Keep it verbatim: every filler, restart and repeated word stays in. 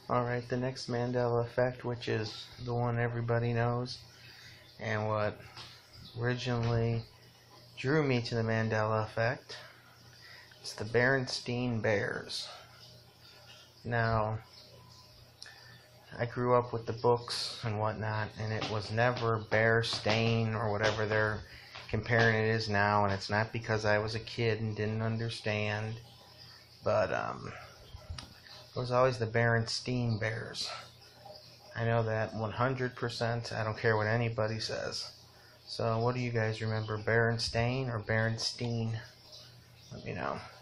Alright, the next Mandela effect, which is the one everybody knows, and what originally drew me to the Mandela effect, it's the Berenstain Bears. Now, I grew up with the books and whatnot, and it was never Berenstain or whatever they're comparing it is now, and it's not because I was a kid and didn't understand, but um, it was always the Berenstain Bears. I know that one hundred percent. I don't care what anybody says. So what do you guys remember, Berenstain or Berenstain? Let me know.